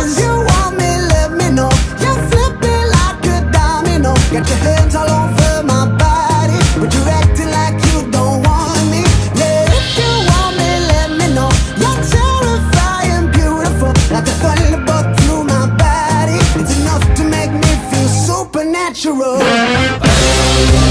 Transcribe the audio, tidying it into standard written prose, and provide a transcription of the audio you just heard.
If you want me, let me know. You're flipping like a domino. Got your hands all over my body, but you're acting like you don't want me. Yeah, if you want me, let me know. You're terrifying, beautiful, like a thunderbolt through my body. It's enough to make me feel supernatural.